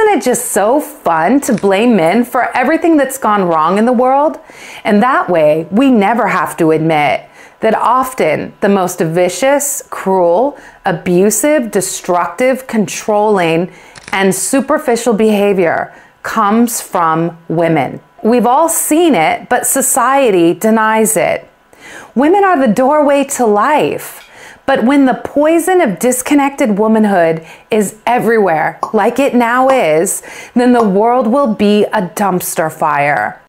it just so fun to blame men for everything that's gone wrong in the world? And that way, we never have to admit that often the most vicious, cruel, abusive, destructive, controlling, and superficial behavior comes from women. We've all seen it, but society denies it. Women are the doorway to life. But when the poison of disconnected womanhood is everywhere, like it now is, then the world will be a dumpster fire.